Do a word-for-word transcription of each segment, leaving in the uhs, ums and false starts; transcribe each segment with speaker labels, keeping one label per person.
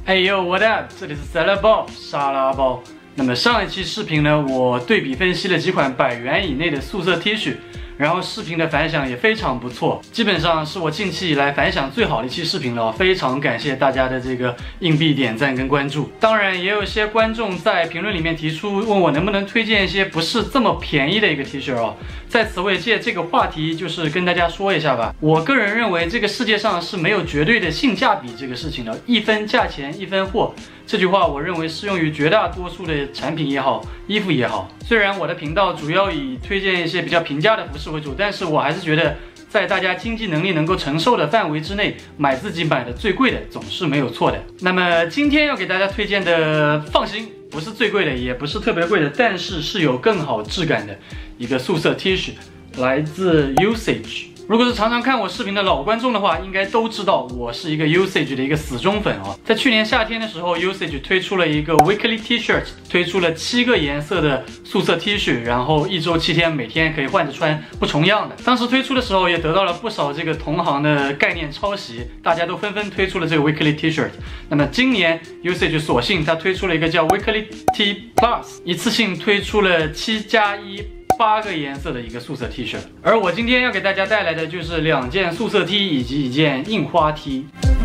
Speaker 1: Hey yo, what up？ 这里是 Salad Bob 沙拉包。那么上一期视频呢，我对比分析了几款百元以内的素色 T 恤，然后视频的反响也非常不错，基本上是我近期以来反响最好的一期视频了，非常感谢大家的这个硬币点赞跟关注。当然，也有一些观众在评论里面提出，问我能不能推荐一些不是这么便宜的一个 T 恤哦。在此我也借这个话题，就是跟大家说一下吧。我个人认为，这个世界上是没有绝对的性价比这个事情的，一分价钱一分货。这句话我认为适用于绝大多数的产品也好，衣服也好。虽然我的频道主要以推荐一些比较平价的服饰为主，但是我还是觉得在大家经济能力能够承受的范围之内，买自己买的最贵的总是没有错的。那么今天要给大家推荐的，放心，不是最贵的，也不是特别贵的，但是是有更好质感的一个素色 T 恤，来自 Usage。如果是常常看我视频的老观众的话，应该都知道我是一个 Usage 的一个死忠粉哦。在去年夏天的时候 ，Usage 推出了一个 Weekly T-shirt， 推出了七个颜色的素色 T 恤，然后一周七天，每天可以换着穿，不重样的。当时推出的时候，也得到了不少这个同行的概念抄袭，大家都纷纷推出了这个 Weekly T-shirt。那么今年 Usage 索性它推出了一个叫 Weekly T Plus， 一次性推出了七加一。八个颜色的一个素色 T 恤，而我今天要给大家带来的就是两件素色 T 以及一件印花 T。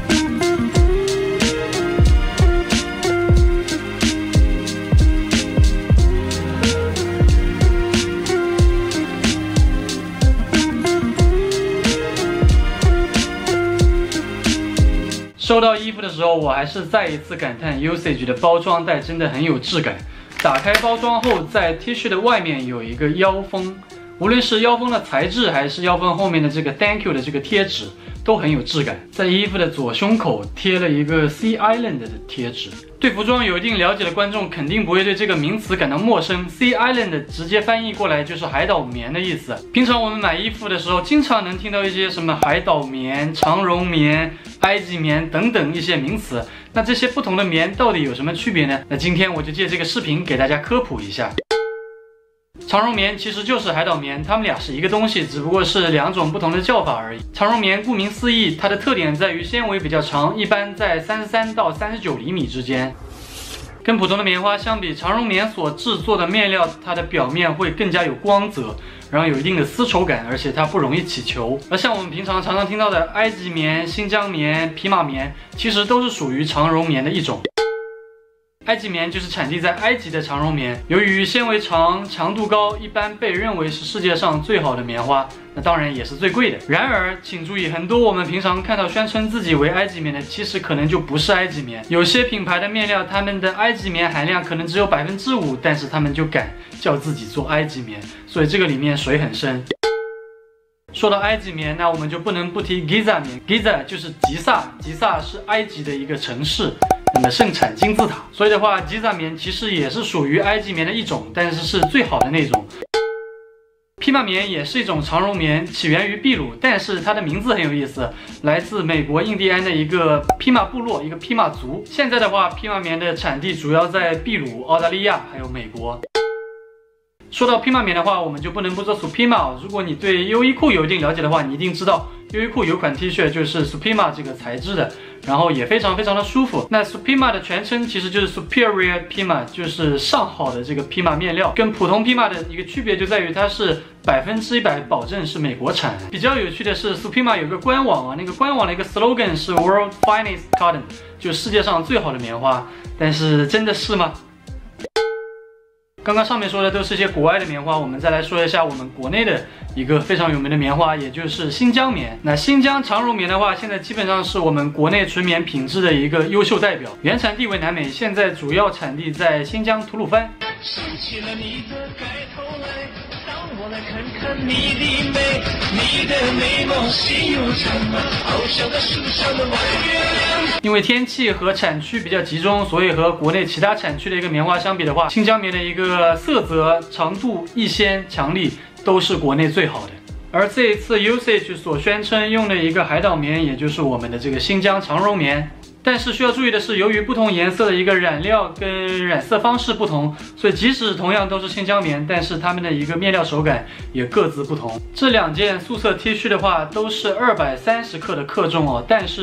Speaker 1: 收到衣服的时候，我还是再一次感叹 Usage 的包装袋真的很有质感。打开包装后，在 T 恤的外面有一个腰封，无论是腰封的材质，还是腰封后面的这个 Thank you 的这个贴纸，都很有质感。在衣服的左胸口贴了一个 Sea Island 的贴纸。对服装有一定了解的观众肯定不会对这个名词感到陌生。Sea Island 直接翻译过来就是海岛棉的意思。平常我们买衣服的时候，经常能听到一些什么海岛棉、长绒棉、埃及棉等等一些名词。那这些不同的棉到底有什么区别呢？那今天我就借这个视频给大家科普一下。长绒棉其实就是海岛棉，它们俩是一个东西，只不过是两种不同的叫法而已。长绒棉顾名思义，它的特点在于纤维比较长，一般在三十三到三十九厘米之间。跟普通的棉花相比，长绒棉所制作的面料，它的表面会更加有光泽，然后有一定的丝绸感，而且它不容易起球。而像我们平常常常听到的埃及棉、新疆棉、匹马棉，其实都是属于长绒棉的一种。埃及棉就是产地在埃及的长绒棉，由于纤维长、强度高，一般被认为是世界上最好的棉花，那当然也是最贵的。然而，请注意，很多我们平常看到宣称自己为埃及棉的，其实可能就不是埃及棉。有些品牌的面料，他们的埃及棉含量可能只有百分之五，但是他们就敢叫自己做埃及棉，所以这个里面水很深。说到埃及棉，那我们就不能不提 Giza 棉。Giza 就是吉萨，吉萨是埃及的一个城市。那么盛产金字塔，所以的话 ，Giza 棉其实也是属于埃及棉的一种，但是是最好的那种。匹马棉也是一种长绒棉，起源于秘鲁，但是它的名字很有意思，来自美国印第安的一个匹马部落，一个匹马族。现在的话，匹马棉的产地主要在秘鲁、澳大利亚还有美国。说到匹马棉的话，我们就不能不说 Supima。如果你对优衣库有一定了解的话，你一定知道优衣库有款 T 恤就是 Supima 这个材质的，然后也非常非常的舒服。那 Supima 的全称其实就是 Superior Pima， 就是上好的这个匹马面料。跟普通匹马的一个区别就在于它是百分之一百保证是美国产。比较有趣的是 Supima 有个官网啊，那个官网的一个 slogan 是 World Finest Cotton， 就世界上最好的棉花。但是真的是吗？刚刚上面说的都是一些国外的棉花，我们再来说一下我们国内的一个非常有名的棉花，也就是新疆棉。那新疆长绒棉的话，现在基本上是我们国内纯棉品质的一个优秀代表，原产地为南美，现在主要产地在新疆吐鲁番。收起了你的盖头来，让我来看看你的美，你的美貌心又长啊，翱翔在树上的弯月亮。因为天气和产区比较集中，所以和国内其他产区的一个棉花相比的话，新疆棉的一个色泽、长度、易纤、强力都是国内最好的。而这一次 Usage 所宣称用的一个海岛棉，也就是我们的这个新疆长绒棉。但是需要注意的是，由于不同颜色的一个染料跟染色方式不同，所以即使同样都是新疆棉，但是它们的一个面料手感也各自不同。这两件素色 T 恤的话，都是二百三十克的克重哦，但是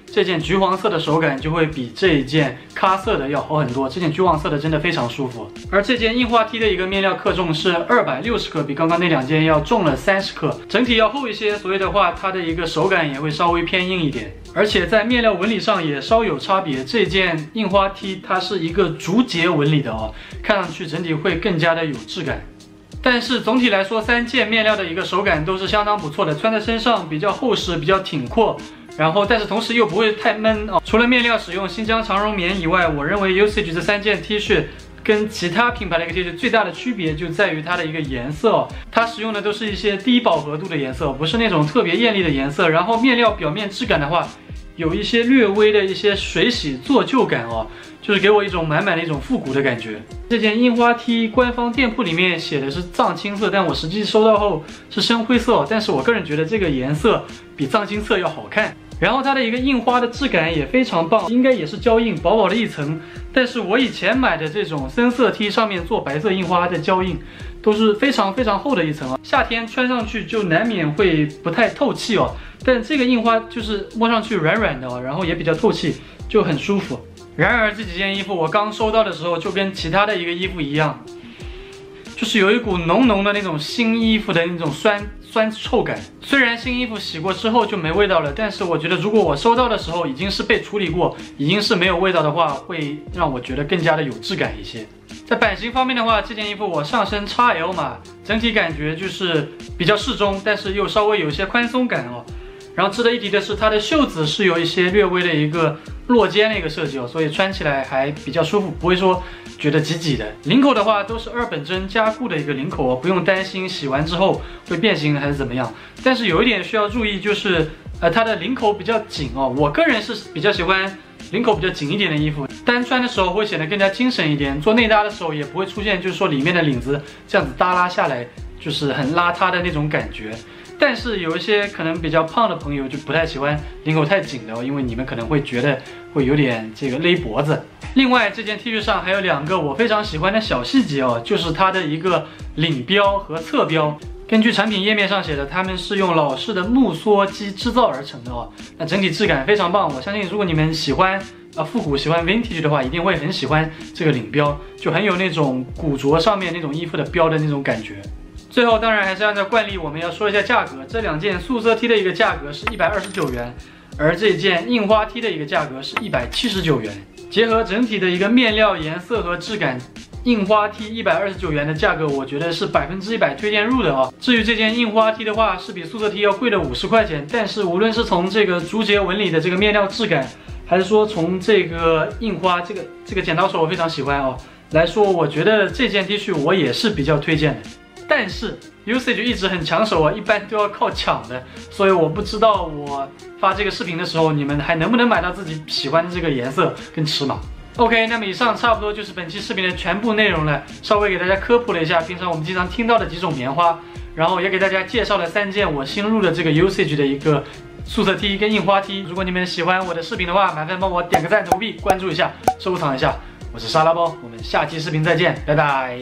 Speaker 1: 这件橘黄色的手感就会比这一件咖色的要好很多。这件橘黄色的真的非常舒服。而这件印花 T 的一个面料克重是二百六十克，比刚刚那两件要重了三十克，整体要厚一些，所以的话它的一个手感也会稍微偏硬一点，而且在面料纹理上也稍有差别。这件印花 T 它是一个竹节纹理的哦，看上去整体会更加的有质感。但是总体来说，三件面料的一个手感都是相当不错的，穿在身上比较厚实，比较挺阔。然后，但是同时又不会太闷哦。除了面料使用新疆长绒棉以外，我认为 Usage 这三件 T 恤跟其他品牌的一个 T 恤最大的区别就在于它的一个颜色哦，它使用的都是一些低饱和度的颜色，不是那种特别艳丽的颜色。然后面料表面质感的话，有一些略微的一些水洗做旧感哦，就是给我一种满满的一种复古的感觉。这件印花 T 官方店铺里面写的是藏青色，但我实际收到后是深灰色哦，但是我个人觉得这个颜色比藏青色要好看。然后它的一个印花的质感也非常棒，应该也是胶印，薄薄的一层。但是我以前买的这种深色 T 上面做白色印花的胶印，都是非常非常厚的一层啊，夏天穿上去就难免会不太透气哦。但这个印花就是摸上去软软的哦，然后也比较透气，就很舒服。然而这几件衣服我刚收到的时候，就跟其他的一个衣服一样，就是有一股浓浓的那种新衣服的那种酸酸臭感。虽然新衣服洗过之后就没味道了，但是我觉得如果我收到的时候已经是被处理过，已经是没有味道的话，会让我觉得更加的有质感一些。在版型方面的话，这件衣服我上身 X L 码，整体感觉就是比较适中，但是又稍微有些宽松感哦。然后值得一提的是，它的袖子是有一些略微的一个落肩的一个设计哦，所以穿起来还比较舒服，不会说觉得挤挤的。领口的话都是二本针加固的一个领口哦，不用担心洗完之后会变形还是怎么样。但是有一点需要注意，就是呃它的领口比较紧哦，我个人是比较喜欢领口比较紧一点的衣服，单穿的时候会显得更加精神一点，做内搭的时候也不会出现就是说里面的领子这样子耷拉下来，就是很邋遢的那种感觉。但是有一些可能比较胖的朋友就不太喜欢领口太紧的哦，因为你们可能会觉得会有点这个勒脖子。另外这件 T 恤上还有两个我非常喜欢的小细节哦，就是它的一个领标和侧标。根据产品页面上写的，它们是用老式的木梭机制造而成的哦，那整体质感非常棒。我相信如果你们喜欢啊复古喜欢 vintage 的话，一定会很喜欢这个领标，就很有那种古着上面那种衣服的标的那种感觉。最后当然还是按照惯例，我们要说一下价格。这两件素色 T 的一个价格是一百二十九元，而这件印花 T 的一个价格是一百七十九元。结合整体的一个面料颜色和质感，印花 T 一百二十九元的价格，我觉得是百分之一百推荐入的啊。至于这件印花 T 的话，是比素色 T 要贵了五十块钱，但是无论是从这个竹节纹理的这个面料质感，还是说从这个印花这个这个剪刀手我非常喜欢哦来说，我觉得这件 T 恤我也是比较推荐的。但是 Usage 一直很抢手啊，一般都要靠抢的，所以我不知道我发这个视频的时候，你们还能不能买到自己喜欢的这个颜色跟尺码。OK， 那么以上差不多就是本期视频的全部内容了，稍微给大家科普了一下平常我们经常听到的几种棉花，然后也给大家介绍了三件我新入的这个 Usage 的一个素色 T 跟印花 T。如果你们喜欢我的视频的话，麻烦帮我点个赞、投币、关注一下、收藏一下。我是沙拉包，我们下期视频再见，拜拜。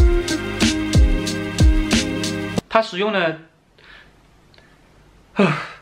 Speaker 1: 它使用的，